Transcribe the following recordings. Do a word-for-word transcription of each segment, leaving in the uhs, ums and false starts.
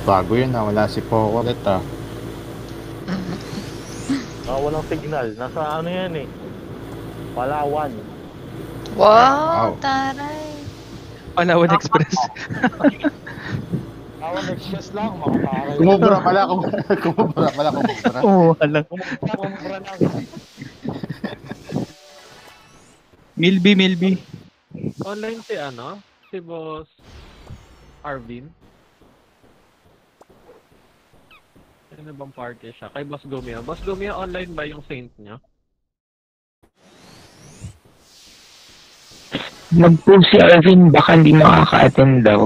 Bago yun ah, wala si Poco ulit ah. Ah, walang signal. Nasa ano yan eh. Palawan. Wow, taray. Palawan Express. Palawan Express lang, makataray. Kumubra pala, kumubra pala, kumubra. Oo, alam. Kumubra, kumubra lang. Milby, Milby. Online si ano? Si Boss Arvin. Ano bang party siya? Kay Boss Gumia. Boss Gumia, online ba yung Saint niya? Nag-post si Arvin, baka hindi makaka-attend daw.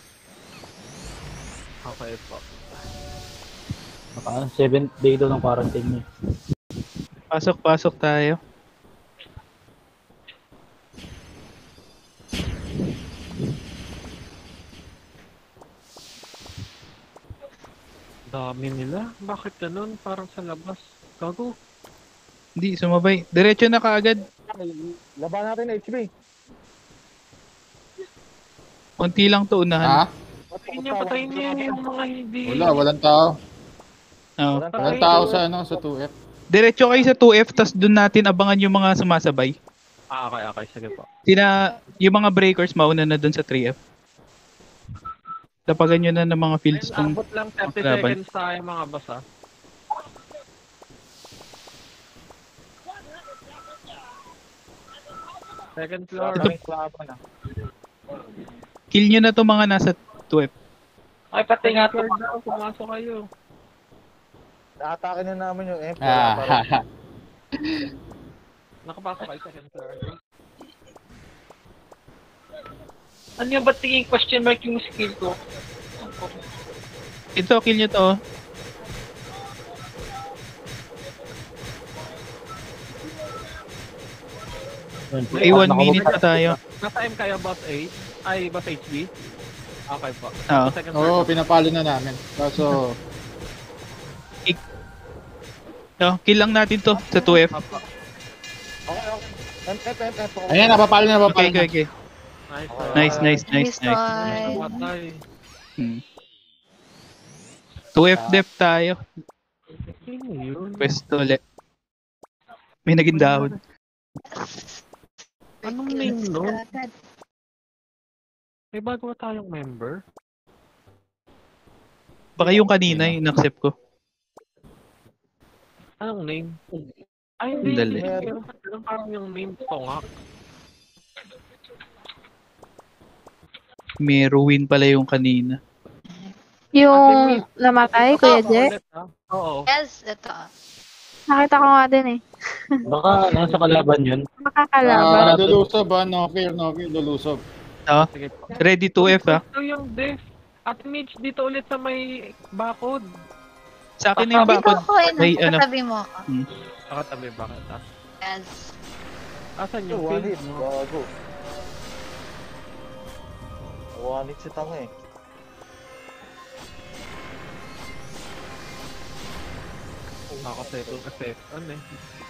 Okay po. Baka seventh day daw ng quarantine niya. Pasok, pasok tayo. Dami nila. Bakit ganun? Parang sa labas. Gago. Hindi, sumabay. Diretso na kaagad. Laban natin H B. Konti lang to unahan. Ha? Patayin niya, patayin niya yung mga hindi. Wala, walang tao. Oh. Walang tao sa ano, sa two F. Diretso kayo sa two F, tas doon natin abangan yung mga sumasabay. Ah, okay, okay. Sige po. Sina, yung mga breakers mauna na doon sa three F. Tapagan nyo na ng mga fields Ayun, kung abot lang thirty laban. seconds tayo mga boss ah. Second floor. Ito. Laban ah. Kill nyo na to mga nasa two F. Ay, pati nga to. Third daw, pumasok kayo. Naatake na namin yung M. Ah, haha. Nakapasok kayo second floor. Ano yung ba't tingin question mark yung skill ko? Ito, kill nyo to. Ay, one minute pa tayo. Nasa M kayo, boss A? Ay, boss H B? Okay po. Oo. Second Oo, floor. pinapalo na namin. Kaso, No, kill lang natin to sa two F. Apa. Okay, okay. M, F, M, F. ayan, napapalo na, napapalo Okay, okay, na. okay. Nice. Nice, nice, nice, Nice nice. try. Patay. Hmm. two F depth tayo. Sino yun? Pwesto ulit. May naging dahon. Anong name no? May bago tayong member? Baka yung kanina yung accept ko. Anong name? Ay, hindi. Dali. Meron pa lang parang yung name Tongak. May ruin pala yung kanina. Yung namatay, Kuya Je? Ulit, ah. Oo. Yes, ito. Nakita ko nga din eh. Baka nasa kalaban yun. Makakalaban. Ah, lulusob ah, no fear, no fear, lulusob. Oh, Sige po. ready two F ah. Ito yung def. At Mitch, dito ulit sa may bakod. Sa akin na yung Dito bakod. ako eh, May ano. nakatabi mo ako. Nakatabi bakit ah? Yes. Asan Yung yung one field hit. mo? Bago. One hit si Tang eh. Ako sa ito kasi ano eh.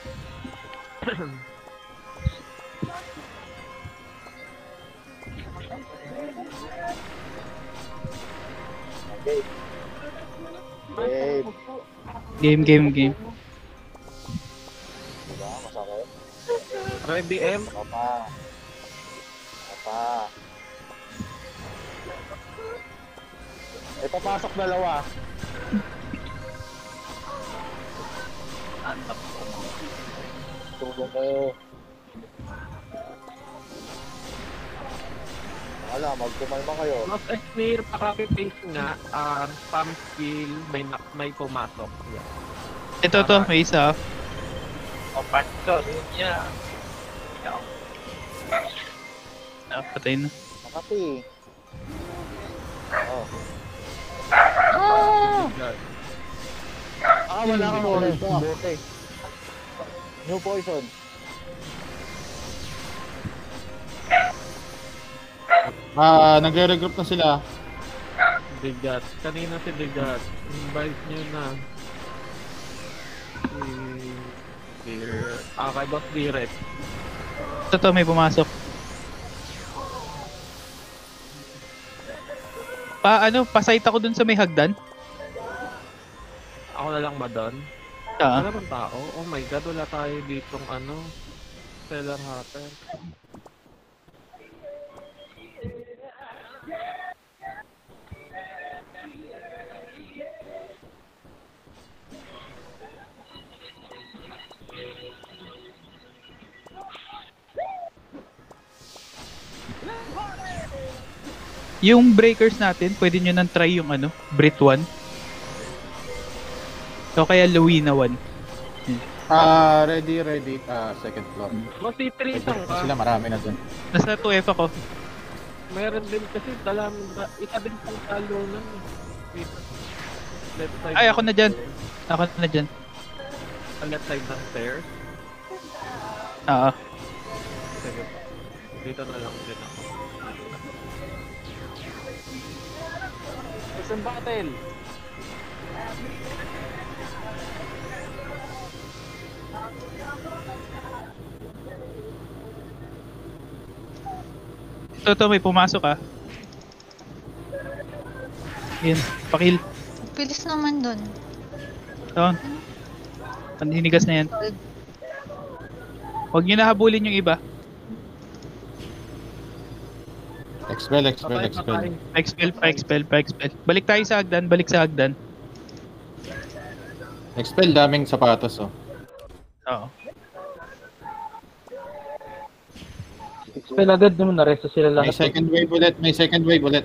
Okay. Okay. Game, game, game. Diba? Masakit. Ready M? Papa. Papa. Eh, papasok dalawa. Tulong kayo. Wala, magkumalma kayo. Mas Esmir, paka-paste nga, um, spam skill, may, na, may pumasok. Yeah. Ito to, may isa. O, pastos. Yeah. Ah, patay na. Makati. Oh. God. Ah, wala kang orange. Bote. New poison. Ah, nagre-regroup na sila. Bigat. Kanina si Bigat. Invite nyo na. Si... Dear. Ah, kay Boss Direct. Ito to, may pumasok. Pa, ano, pasite ako dun sa may hagdan. Ako na lang ba doon? Ah, Wala bang tao? Oh my god, wala tayo ditong ano, Stellar Hatter. yung breakers natin, pwede nyo nang try yung ano, Brit one. O kaya Louis na one. Ah, ready, ready. Ah, second floor. Mas C three Ready lang na ka. sila, marami na dun. Nasa two F ako. Meron din kasi dala, isa din pang talo nun. eh. Left side. Ay, ako na dyan. Ako na dyan. Sa left side ng stairs. Oo. Sige. Dito na lang din ako. Isang battle. Ito, ito, may pumasok ah. Yan, pakil. Bilis naman dun. Ito. Paninigas na yan. Huwag nyo nahabulin yung iba. Expel, expel, Patay, expel. patay. Pa-expel, pa-expel, pa-expel. Balik tayo sa hagdan, balik sa hagdan. Expel, daming sapatos, oh. Oo. Expel agad naman, naresto sila May lahat. second wave ulit, may second wave ulit.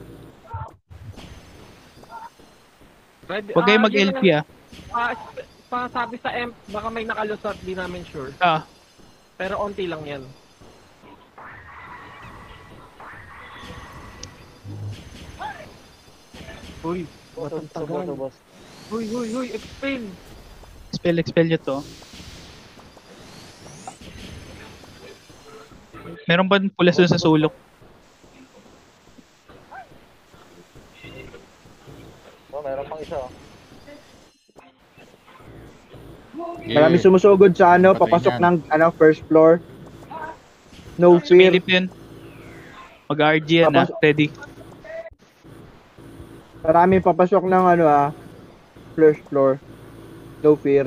Ready? Huwag kayong Ah, mag-L P yun ah. lang. Pa, pa sabi sa M, baka may nakalusot, di namin sure. Ah, Pero onti lang yan. Uy, batang tagal. Uy, uy, uy, explain. expel, expel nyo to. Meron ba pulas doon sa sulok? Oh, meron pang isa. oh. Yeah. Marami sumusugod sa ano, Patay papasok niyan. ng ano, first floor. No fear. Sumilip yun. Mag-R G yan ah, Papasok. ready. Marami papasok ng ano ah, first floor. No fear.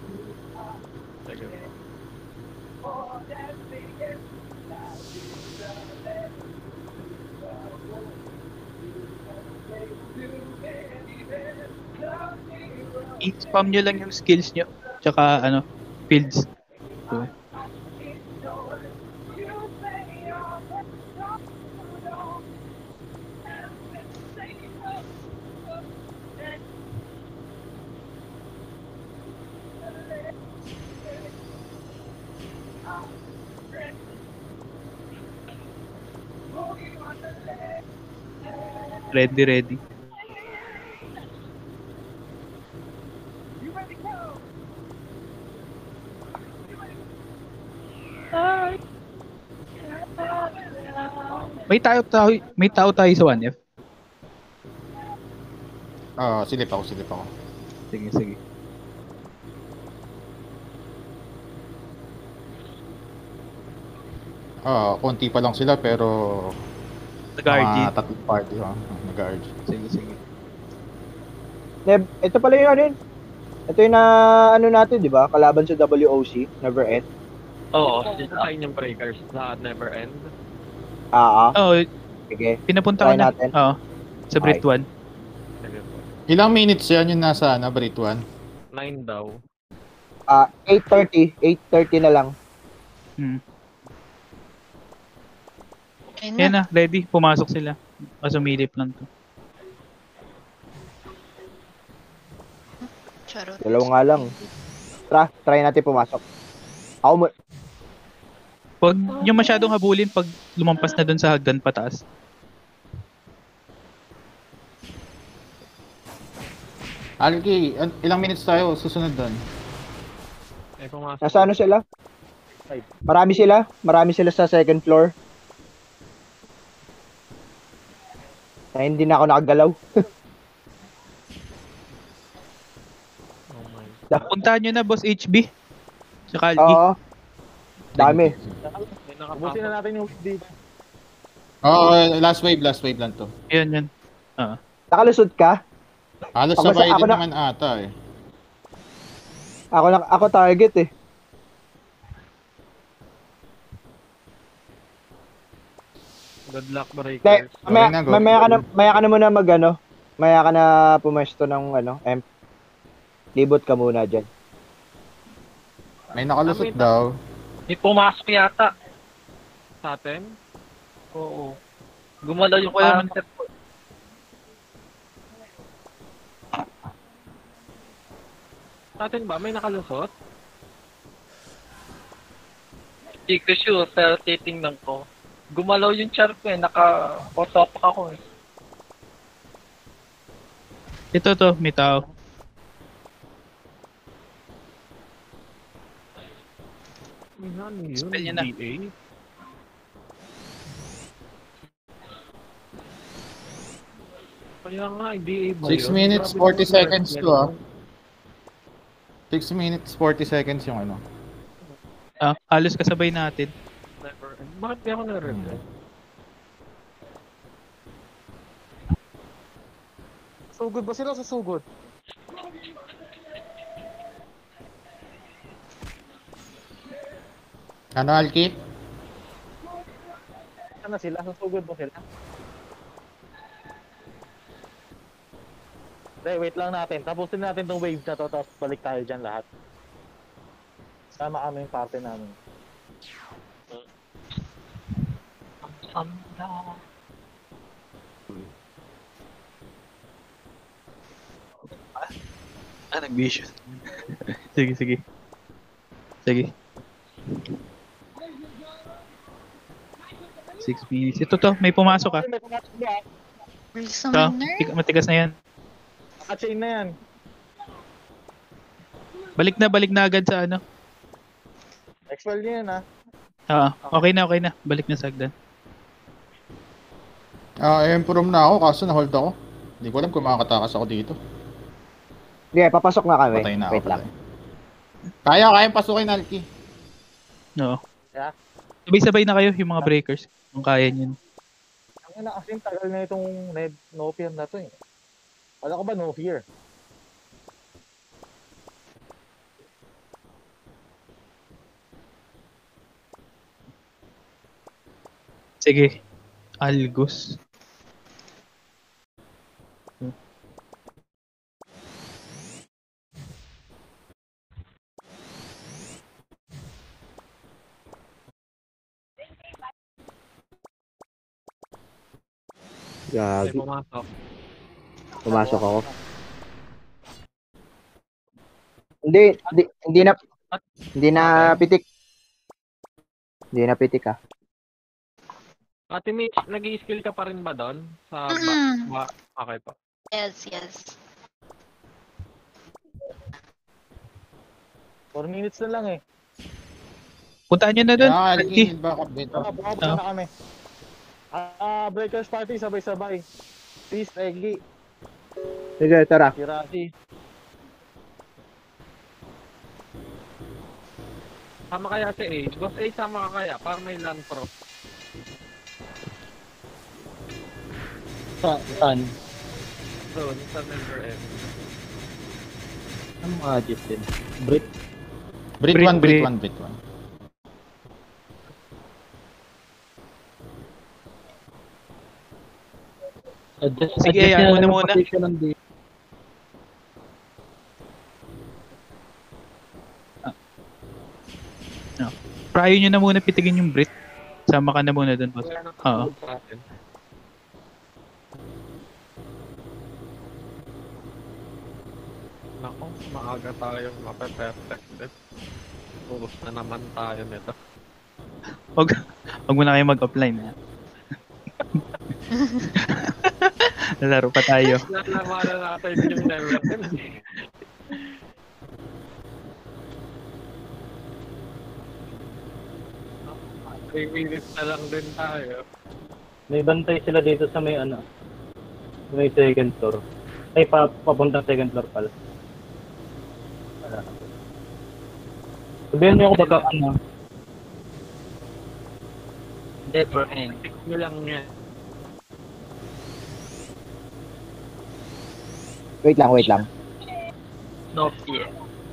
I-spam nyo lang yung skills nyo. Tsaka ano, fields. So, ready, ready. May tao tayo, may tao tayo sa one F. Ah, silip ako, silip ako. Sige, sige. Ah, konti pa lang sila pero Nag-R G. mga tatlong party, oh. Nag-R G. Sige, sige. Neb, ito pala yung ano yun. Ito yung na ano natin, di ba? Kalaban sa W O C, never end. Oo, sa yung breakers sa never end. Ah, ah. Oo, Sige. pinapunta ko Try na. natin. Oo. Sa Brit Okay. one. Sige po. Ilang minutes yan yung nasa ano, Brit one? Nine daw. Ah, eight thirty. eight thirty na lang. Hmm. Ayun Yan na. na, ready. Pumasok sila. O sumilip lang to. Charot. Dalawa nga lang. Tara, try natin pumasok. Ako mo. Huwag nyo masyadong habulin pag lumampas na dun sa hagdan pataas. Alki, an- ilang minutes tayo susunod doon? Eh, pumasok. Nasa ano sila? Marami sila. Marami sila sa second floor. Na hindi na ako nakagalaw. Oh my. Puntahan nyo na, Boss H B. Tsaka Alki. Oo. Dami. May nakapasok. Ubusin na natin yung dito. Oo, last wave, last wave lang to. Yan, yan. Ah. Nakalusot ka? Halos Ako sabay sa- ako din na- naman ata eh. Ako na, ako target eh. Good luck, Hindi, breakers. mamaya, Okay na, go. mamaya ka na, mamaya ka na muna mag ano, mamaya ka na pumesto ng ano, M. Libot ka muna dyan. May nakalusot Kami- daw. May pumasok yata. Sa atin? Oo. Gumalaw yung Wala man- counter. Sa atin ba? May nakalusot? Hindi ko sure, pero titingnan ko. Gumalaw yung char ko eh. Naka-otopak ako eh. Ito to, may tao. Ano yun? Spell niya na. D A? Kaya nga, D A ba six yun? minutes, Grabe forty naman seconds yung to ah. six minutes, forty seconds yung ano. Ah, halos kasabay natin. Never end. Bakit di ako na-reply? Sugod ba sila sa sugod? Ano, Alki? Ano sila? Sa sugod ba sila? Hindi, wait lang natin. Tapusin natin tong wave na to, tapos balik tayo dyan lahat. Sama kami yung party namin. Sanda. Ah, nag-vision. sige, sige. Sige. Six minutes. Ito to, may pumasok ah. May pumasok ba? Bilis Ito, naman, nerd. tig- matigas na yan. Naka-chain na yan. Balik na, balik na agad sa ano. Expel niya yan ha. Ah, okay na, okay na. Balik na sa agdan. Ah, improve na ako kaso na-hold ako. Hindi ko alam kung makakatakas ako dito. Sige, papasok na kami. Patay na ako. Wait lang. patay. Kaya, kaya pasukin, Alki. Oo. Yeah. Sabay-sabay na kayo yung mga breakers. Kung kaya nyo. Ang ina kasi tagal na itong ne- no-fear na to eh. Wala ko ba no-fear? Sige. Algos. May Gagi. pumasok. Pumasok ako. Hindi, hindi, hindi na, hindi na pitik. Hindi na pitik ah. Ate Mitch, nag-i-skill ka pa rin ba doon? Sa ba? Mhm. ba? Okay pa. Yes, yes. four minutes na lang eh. Puntaan nyo na dun. Kaya, Alki. Alki, backup dito. Baka baka Ah. na kami. Ah, breakers party sabay-sabay. Peace, Eggy, Sige, tara. Kirasi. Sama kaya si A. Boss A, sama ka kaya para may land pro. Sa, saan? Doon, sa member M. Ang mga agit din. Brit. Brit Brit, one, Brit Brit. one, Brit one. Adjust, Sige, adjust ayan na mo na lang muna. position ng D. Prayo nyo na muna pitigin yung Brit. Sama ka na muna dun, boss. Wala nang Oo. kasunod sa atin. Nako, maaga tayong mape-perfected. Ubus na naman tayo nito. Huwag, huwag mo na kayo mag-offline. Ha? Laro pa tayo. Lalaman na natin yung level. three minutes na lang din tayo. May bantay sila dito sa may ano. May second floor. Ay, pa, papuntang second floor pala. Wala. Sabihan niyo ako baka ano. Never end. Pick nyo lang yan. Wait lang, wait lang. No fear.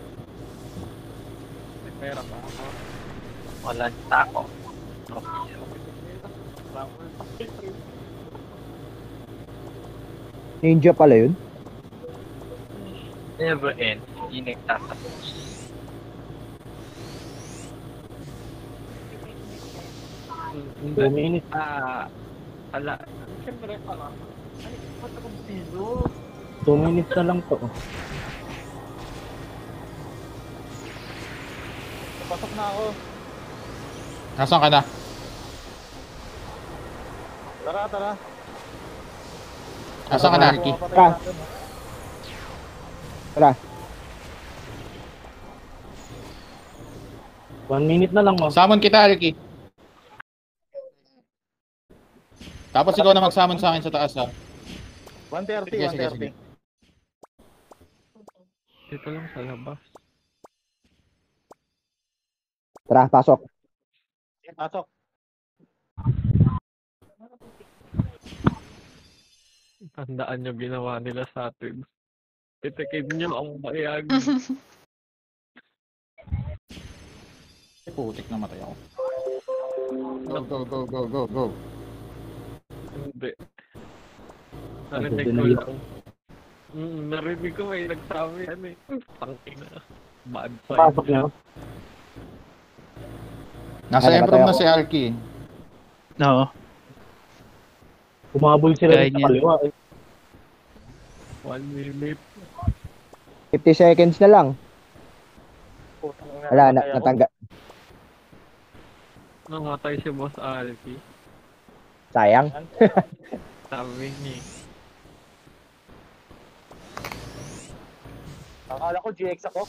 May pera pa ako. Walang tako. No fear. Ninja pala yun. Never end. Hindi nagtatapos. Two minutes. Ah, ala. Siyempre pa. Ay, ba't akong piso? Two minutes na lang to. Pasok na ako. Nasaan ka na? Tara, tara. Nasaan ka na, Alki? Tara. Tara. One minute na lang, mo. Summon kita, Alki. Tapos ikaw na mag-summon sa akin sa taas, ha? one thirty, Sige, one sige, thirty. sige. Dito lang sa labas. Tara, pasok. Pasok. Tandaan nyo ginawa nila sa atin. Titikin nyo ang bayag. Putik na matay ako. Go, go, go, go, go, go. Hindi. Narinig ko lang. Mm, narinig ko may nagsabi ano eh. Tangin na. Bad Pasok side. niyo. Nasa Ano ba improve tayo? na si Alki. Oo. Umabol sila Kaya sa niya. kaliwa. Eh. One minute. fifty seconds na lang. Wala na, Namatay ako. natangga. Namatay si Boss Alfie. Sayang. Sabi niya. Akala ko G X ako.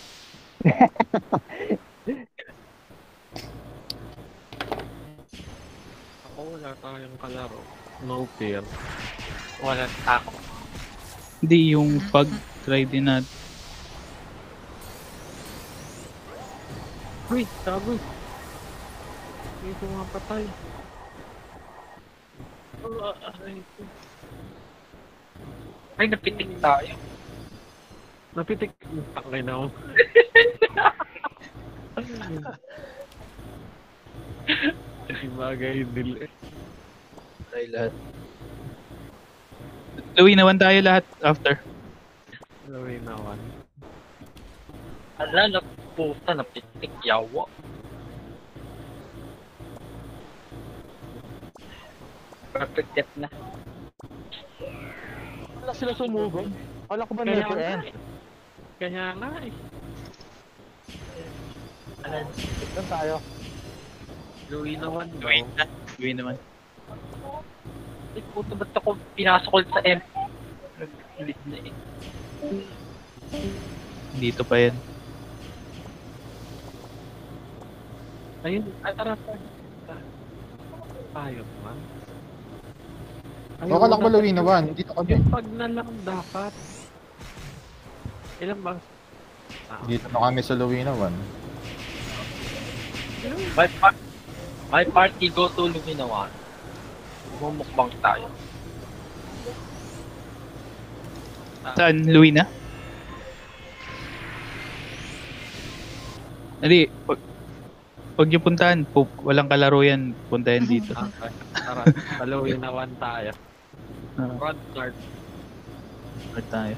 Ako wala tayong kalaro. No fear. Walang tako. Hindi yung pag-try din natin. Uy, sabi. May pumapatay. Ah, Ay, Ay, napitik tayo. napitik. Tangay na ako. Kasi bagay dili. Try lahat. Louie, nawan tayo lahat after. Gawin naman. Ala, naputa, napitik, yawa. Perfect death na. Wala sila sumugod. Wala ko ba Kaya never nga end? eh. Kaya nga eh. Alan, Doon tayo. Gawin naman. Gawin na. Gawin naman. ay puto, ba't ako pinasok ulit sa M? Nag-ulit na eh. Dito pa yan. Ayun, ay tara tayo. Tayo man. O, kalak ba Louie na one? Dito kami. Yung pag na lang dapat. Ilan bang? Ah, Dito na kami sa Louie na one. My, par- my party go to Luminawan. Mumukbang tayo. Saan? Louie na? Hindi. Pag, pag yung puntahan, pu- walang kalaro yan. Puntahan dito. okay. Tara, talawin na one tayo. Ah. Rod start. Start tayo.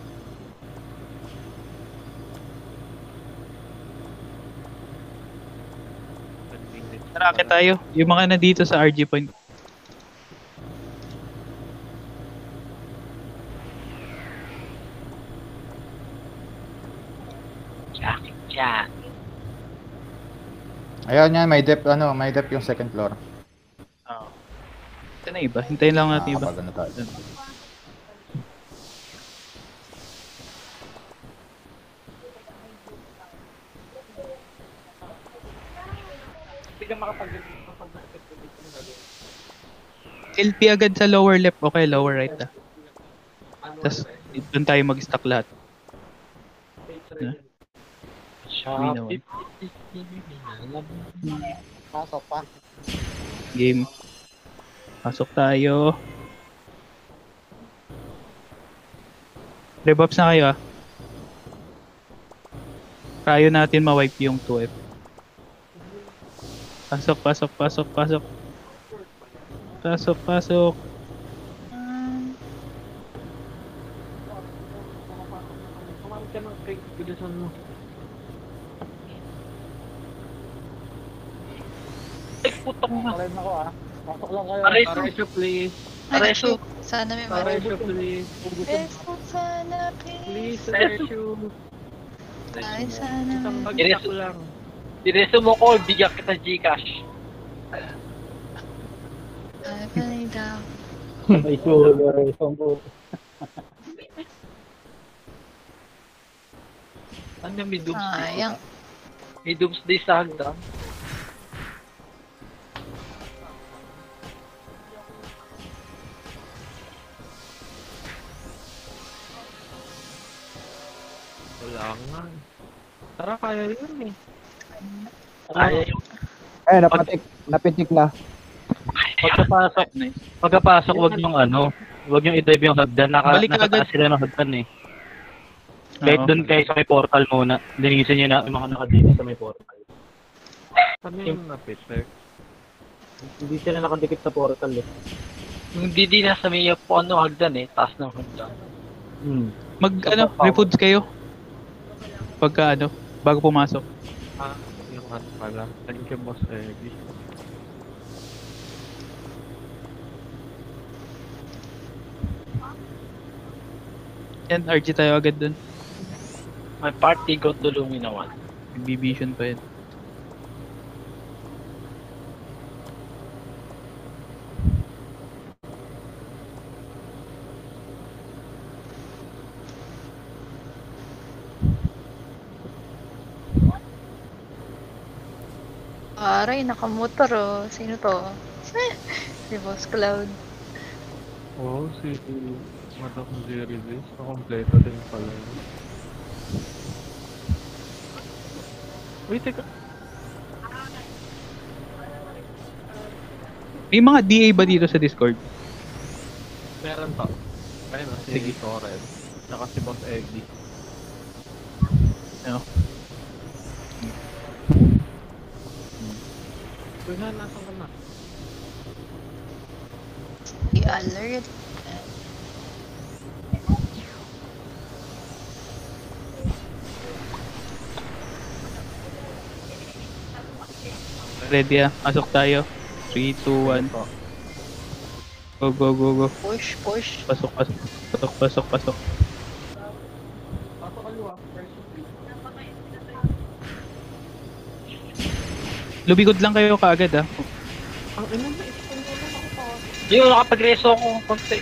Tarakit tayo. Yung mga nandito sa R G point. Jacket dyan. Ayan yan, may depth, ano, may depth yung second floor. Oo. Ito na iba. Hintayin lang natin iba. Nakakapag ano tayo. Hindi ka makapag L P agad sa lower left. Okay, lower right ah. Tapos doon tayo mag-stack lahat. Na? Uwi naman. Pasok pa. Game. Pasok tayo. Rebuffs na kayo ah. Tayo natin ma-wipe yung two F. Pasok, pasok, pasok, pasok. Pasok, pasok. Kumamit ka ng cake, bilisan mo. Ay, putang na. Paren ako ah. Pasok lang kayo. Areso. Areso, please. Areso. Sana may Areso, marunong. please. Reso sana, please. Please, Areso. Ay, sana. Isang may- bagsak lang. Direso mo ko, bigyan kita Gcash. Ay, panay daw. May sulo rin sa buo. Ano may doomsday? Sayang. May doomsday sa hagdan. Wala nga. Tara, kaya yun eh. Kaya yung Eh, napatik, napitik na. Pagkapasok, Nice. pagkapasok, wag yung ano, wag yung i-dive yung hagdan. Naka, Balik nasa agad. taas sila ng hagdan eh. Kahit Oo. doon kayo sa may portal muna. Linisin nyo na yung mga nakadikit sa may portal. Ano yung napit, sir? Hindi sila nakadikit sa portal eh. yung didi na sa may po ano hagdan eh, taas ng hagdan. Hmm. Mag, ano, may foods kayo. Pagka ano, bago pumasok. Ah, yung ano pala. Thank you, Boss Eggy. Yan, R G tayo agad dun. My party go to Lumina one. Nagbibision pa yan. Aray, nakamotor oh. Sino to? Si Boss Cloud. Oo, oh, si Madam Jerry Liz. Nakompleto din pala yun. Wait, teka. May mga D A ba dito sa Discord? Meron to. Ayun o, si Sige. Torren. Saka si Boss Eggy. Ano? Uy nga, nasan ka na? I-alert. Ready ah, pasok tayo. three, two, one. Go, go, go, go. Push, push. Pasok, pasok, pasok, pasok, pasok. Lumikod lang kayo kaagad ah. Ang ina na, ito na lang ako pa. Yung nakapag-reso ko konti.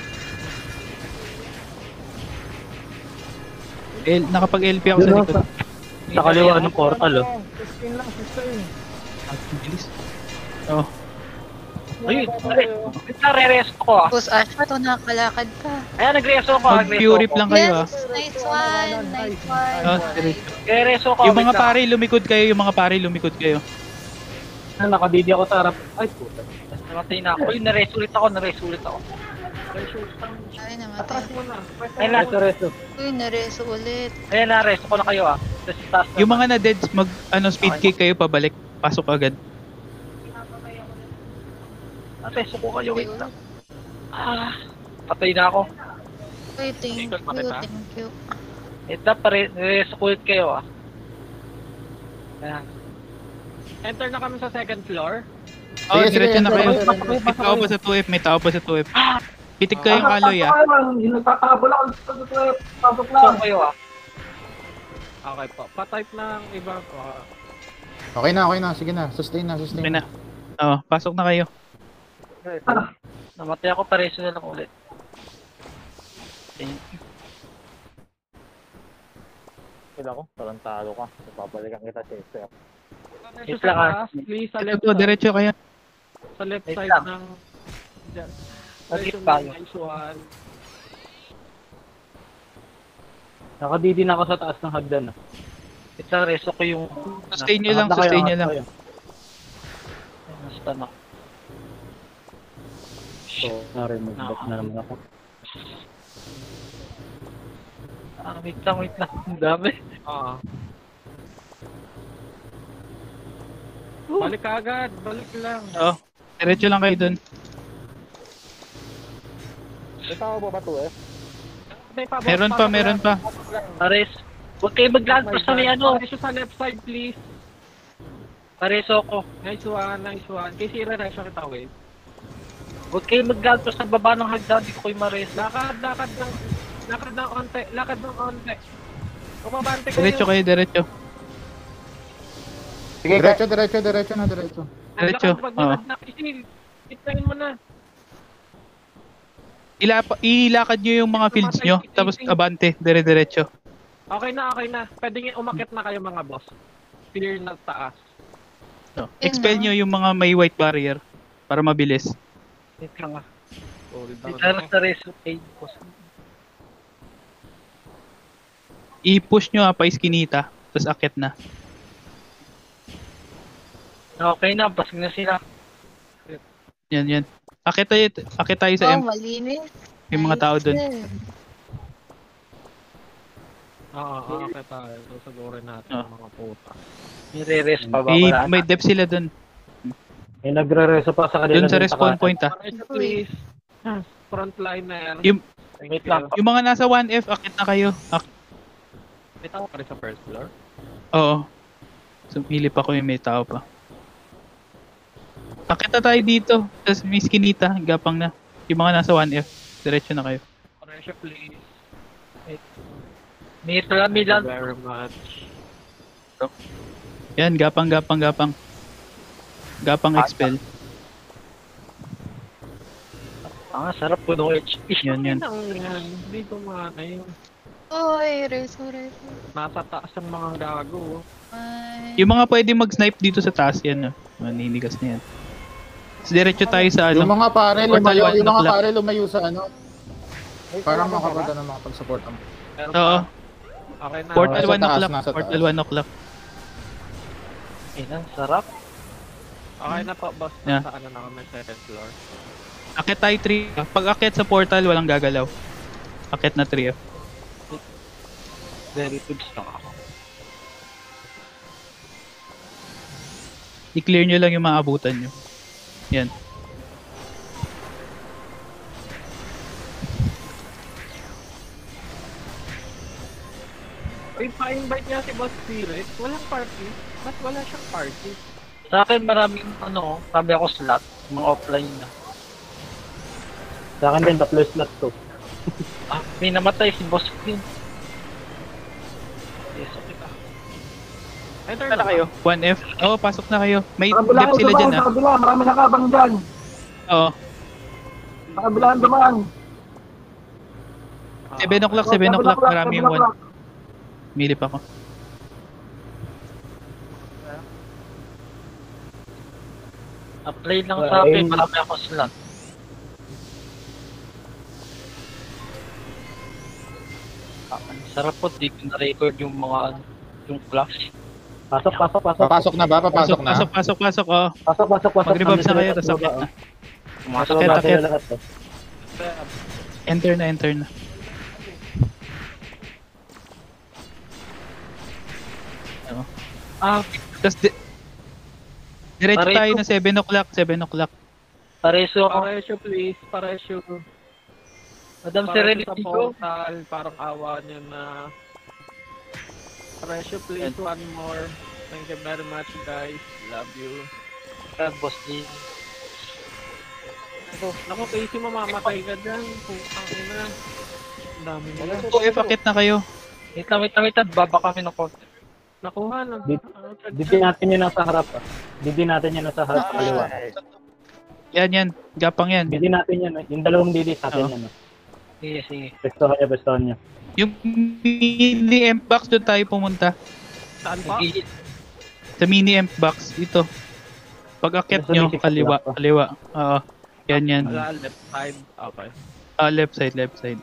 L, nakapag-L P ako sa likod. Sa kaliwa ng portal oh. sixteen lang, sixteen. Ang bilis. Oh, Ayun, nare-reso ko ah. Boss Ashma, to nakakalakad pa. Ayan, nag-reso ko, nag-reso mag-purip ko. lang kayo ah. Yes, nice one, nice one. Ah, Nice. diretso. Nag-reso ko. Yung mga wait lang. pare, lumikod kayo. Yung mga pare, lumikod kayo. Na, nakadidi ako sa harap. Ay, puta. Namatay na ako. Uy, nareso ulit ako, nareso ulit ako. Ay, namatay. Ayun na, Reso, reso. Uy, nareso ulit. ayun na, reso ko na kayo ah. Tapos taas na. Yung mga na-deads, mag, ano, speed kick kayo pabalik. Pasok agad. Nareso ko kayo, wait lang. Ah, patay na ako. Uy, thank you, Ikot pa kita. thank you. Wait lang, pare, nareso ko ulit kayo ah. Ayan. Enter na kami sa second floor. Oh, Sige, sige, diretso na enter, kayo. enter, enter. May tao pa sa two F, may tao pa sa two F. Pitik kayong kaloy ah. So kayo ah. Okay po. Pa-type ng iba po. Okay na, okay na. Sige na. Sustain na, sustain Okay na. Oh, pasok na kayo. Namatay ako, pareso na lang ulit. Thank you. Kila ko, tarantado ka. Papalikan kita sa S F. Wait lang ah. Please, sa Ito left to, side. diretso kayo. Sa left Wait side lang. ng... Diyan. Nag-hit Diretso tayo. ng nice one. Nakadidi na ako sa taas ng hagdan ah. Wait lang, reso ko yung... Sustain nyo lang, Angat na kayo, sustain nyo angat lang. na kayo. Nasta na. So, na-remove back na naman ako. Ah, wait lang, wait lang. Ang dami. Oo. Balik ka agad, balik lang. Oo. Diretso lang kayo dun. May tao ba ba to eh? May pa, boss, Meron pa, pasok meron lang. pa. Pares. Huwag kayo maglalagpas sa may ano. Pares sa left side, please. Pareso ko. Nice one, nice one. Kasi i-re-reaction kita, wait. Huwag kayo maglalagpas sa baba ng hagdan. Di ko kayo mares. Lakad, lakad ng... Lakad ng onte, lakad ng onte. Umabante kayo. Diretso kayo, diretso. Sige, ka. Diretso, diretso, diretso na, diretso. Diretso, Lakad, oo. maglakad na. Isil, itnain mo na. Ilapa, ilakad nyo yung mga fields nyo, tapos abante, dire-diretso. Okay na, okay na. Pwede nga umakit na kayo mga boss. Clear na taas. No. Expel nyo yung mga may white barrier para mabilis. Wait lang ah. Hold May down. taras na reso. Aid ko. I-push nyo ah, pa iskinita, tapos akit na. Okay na. Basig na sila. Yan, yan. Akit tayo, akit tayo sa Oh, M. malinis. Yung mga tao dun. Nice. Oo, oo, okay tayo. Susugurin natin Oh. ang mga puta. May re-res pa ba? May, Wala may na. depth sila dun. May nagre-reso pa sa kanila. Dun sa dun respawn kanan. point ah. Pares, please. Frontliner. Yung, Wait lang. yung mga nasa one F, akit na kayo. Ak- May tao pa rin sa first floor. Oo. Sumilip ako yung may tao pa. Akit na tayo dito. Tapos may skinita, gapang na. Yung mga nasa one F, diretso na kayo. Pares, please. May rami lang. Thank you very much. Yan, gapang, gapang, gapang. Gapang expel. Ah, sarap po ng H P. Yan, yan. Ang yan. Hindi kumana yun. Oy, reso, reso. Nasa taas ang mga gago. Ay. Yung mga pwede mag-snipe dito sa taas yan. No? Maninigas na yan. Tapos diretso tayo sa Yung ano. mga pare, Portal lumayo, one yung mga o'clock. pare lumayo sa ano. May Parang kalaban ka ba? makapagda ng mga pag-support ang. Meron Oo. pa. Okay na. Portal Nasa one taas, o'clock. nasa Portal taas. one o'clock. Ayun, sarap. Okay na po, boss. Yeah. Nasa ano na kami, second floor. Akit tayo three. Pag akit sa portal, walang gagalaw. Akit na three F. Very good stock ako. I-clear nyo lang yung mga abutan nyo. Yan. Uy, pa-invite niya si Boss Spirit. Walang party. Ba't wala siyang party? Sa akin maraming ano, sabi ako slot. Mga offline na. Sa akin din, tatlo slot to. Ah, may namatay si Boss Queen. Yes, okay ka. Enter Saan na kayo? one F. Oo, pasok na kayo. May Nakabilaan depth sila dumaan, dyan ah. nakabilaan. Marami nakabang dyan. Oo. Nakabilaan dumaan. seven o'clock, seven o'clock. Marami yung one. Milip ako. Apply lang sa akin, marami ako slot. Ah, ang sarap po, di ko na-record yung mga ano, yung flash. Pasok, pasok, pasok. Papasok na ba? Papasok na? Pasok, pasok, pasok. Oo. Pasok, pasok, pasok. Mag-revive na kayo, Nandito tapos sa akit baba, na. Pumasok oh. Akit, Pasok akit. na lahat, oh. Enter na, enter na. Oo. Ah, Tapos, di- diretso Pareho. tayo na seven o'clock, seven o'clock. pareso ako. Paresyo, please. Paresyo. Madam Paresyo Serenity sa ko. portal. Parang awa niyo na. Paresyo, please. One more. Thank you very much, guys. Love you. Ah, Boss D. Ito, naku, Casey, mamamatay ka dyan. Putang ina. Ang dami nila. two F, akit na kayo. Wait lang, wait lang, wait lang. Baba kami ng konti. Nakuha lang. Di- Ah, check, Didi check. natin yun nasa harap, ah. Didi natin yun nasa harap sa kaliwa. Yan, yan. Gapang yan. Didi natin yun, ah. Yung dalawang didi sa atin Oo. yan, ah. Sige, sige. Pestohan niya, pestohan niya. Yung mini M box doon tayo pumunta. Saan pa? Nag- Sa mini M box, ito. Pag akit Nasa nyo, mini kaliwa, box pa. kaliwa. Oo. Yan, yan. Wala, left side. Okay. Ah, left side, left side.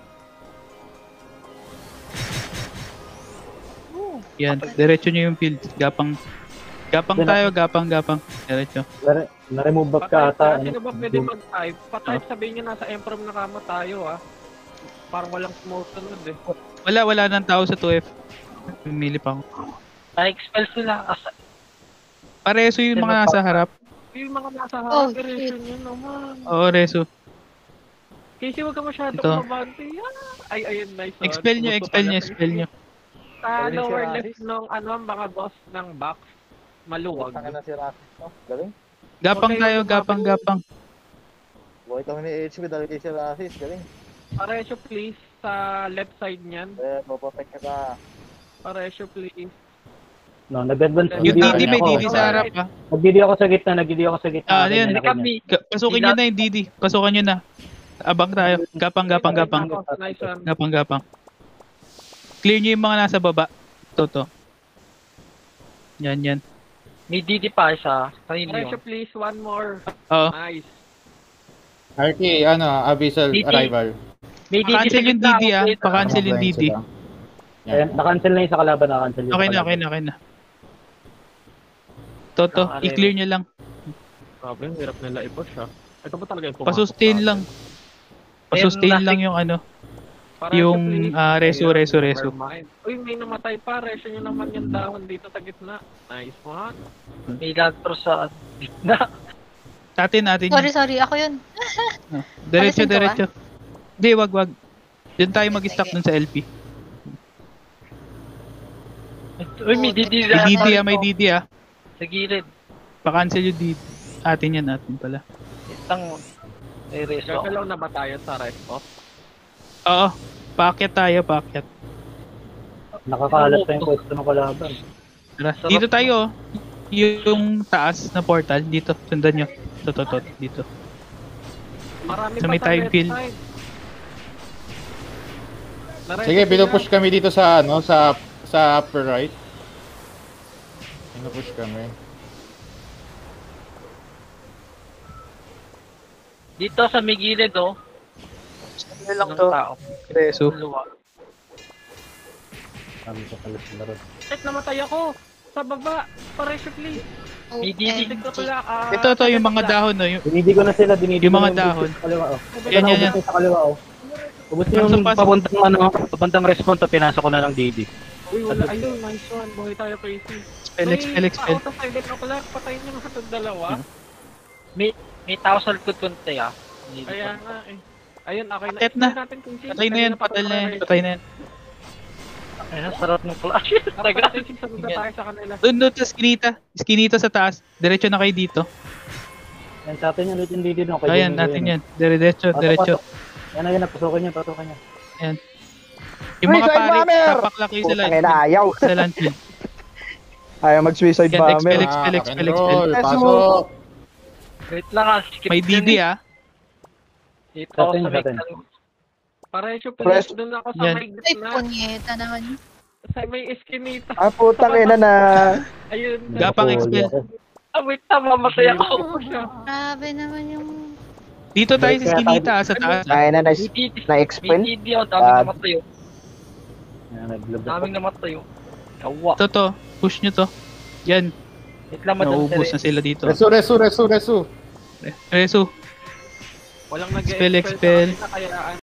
Yan, diretso nyo yung field. Gapang, gapang Yan, tayo, gapang, gapang. Diretso. Nare- Na-remove back ka Patay ata. ka. Sino ba pwede Doom. mag-type? Patay, sabihin niya nasa Emperor na kama tayo, ah. parang walang smoke sunod eh. Wala, wala nang tao sa two F. Pumili pa ako. Na-expel sila. Asa, Pareso yung mga nasa harap. Yung mga nasa Oh, harap, erection yun naman. Oo, Reso. Kasi huwag ka masyado Ito. kumabante. Ah, Ay, ayun, nice one. Expel nyo, Gusto expel pala nyo, sa expel nyo. Sa Ayun si lower Rasis. left nung ano, mga boss ng box, maluwag. Tanga na si Rasis, no? Galing. Gapang Okay, tayo, lumapit. gapang, gapang. Buhay kami ni H P dahil kay si Rasis. Galing. Paresyo please, sa left side niyan. Eh, popotek ka ka. Paresyo please. No, nag-advance Yung Yung video Didi, may ako. Didi sa harap ah. Nag-video ako sa gitna, nag-video ako sa gitna. Ah, Ganyan yan. na, ganyan. Ka- Pasukin nyo na yung Didi. Pasukan nyo na. Abang tayo. Gapang, gapang, gapang. Nice one. Gapang, gapang. Clear nyo yung mga nasa baba. Toto. Yan, yan. may D D pa isa. Kanino Paresyo yun? please, one more. Oo. Nice. R T, ano, Abyssal Didi. Arrival. May D D Pa-cancel sa yung gitna, Didi ah. okay. Pa-cancel yung Offline Didi. sila. Ayan, na-cancel na yung sa kalaban, na-cancel yung Okay sa na, okay kalaban. na, okay na. Toto, i-clear nyo lang. Grabe, ang hirap nila i-push ha. Ito ba talaga yung pumasok Pasustain sa atin? lang. Pasustain Meron lang na- yung ano. Paresyo, Yung please. ah, reso, Ayun, reso, reso. nevermind. Uy, may namatay pa. Resyo nyo naman yung dahon dito sa gitna. Nice one. May lantro sa gitna. Tatin natin Sorry, yun. sorry. Ako yun. Ah, Diretso, Alisin ko ba? diretso. Hindi, wag, wag. Diyan tayo mag-stop dun sa L P. Uy, may D D May Didi ah, may Didi ah. Sa gilid. Pa-cancel yung Didi. Atin yan, atin pala. Isang may reso. Gagalaw na ba tayo sa rest off? Oo. Paakyat tayo, paakyat. Nakakalat pa yung pwesto ng kalaban. Tara. Dito tayo oh. Yung taas na portal, dito. Sundan nyo. Toto, toto, dito. Marami Sa pa may sa time left field. side. Naresyo Sige, sila. pinupush kami dito sa, ano, sa, sa upper right. Pinupush kami. Dito sa may gilid oh. Ano lang Ng to. tao. Reso. Luwa. Sabi ko pala sila ron. Eh, namatay ako. Sa baba. Paresyo please. May D D. Tignan ko lang. ah, Ito, ito, yung mga dahon no. Yung, Dinidi ko na sila, dinidi Yung ko mga na dahon. sa kaliwa, oh. Yan, Ito yan, na, yan. ubos na sa kaliwa, oh. Ubus Pasok, yung pasok. papuntang ano, papuntang response, to pinasok ko na ng D D. Uy, wala. Ayun, nice one. Buhay tayo crazy. Spell, expel, expel. Auto silent ako lang. Patayin nyo mga itong dalawa. May may tao sa likod konti ah. Hindi Kaya nga eh. Ayun, okay na. Patet na. Tingnan natin kung sino. Patay na yan, Kanina pa patay na yan, tayo patay na yan. Ayun, sarap ng flash. Tingnan natin kung sino na tayo sa kanila. Doon, doon, sa skinita. Skinita sa taas. Diretso na kayo dito. Yan sa atin yan, ulit yung D D no. kay Ayan, Jenny natin yun, yan. Diretso, Pasok, diretso. pasok. Yan na, yan na, pasukin niya, pasukin niya. Ayan. Yung Uy, mga side pare, bomber! papakla kayo sa Putang land. ina, ayaw. Sa land field. Ayaw mag-suicide Yan, bomber. expel, Ah, expel, rock expel, and expel. roll, pasok. Wait lang ah. Skip May D D ah. Dito ako Sa atin, sa sa may atin. Paresyo Press. please. Doon ako sa Yan. may Ay, gitna. punyeta naman yun. Sa may eskinita. Ah, putang ina na. Ayun. Gapang Napuli expel. ako. Ah, wait na, mamatay ako. Grabe naman yung... Dito tayo sa skinita ah, sa taas. ah. Ay na, na- May D D. na-expel. May D D oh. Daming Ah. namatay oh. Yan, nag-lubos. Daming namatay oh. Kawa. Ito to, push nyo to. Yan, Wait lang, madam. nauubos na sila dito. Resu, resu, resu, resu. Reso, Walang nag Expel, expel. Kayaan.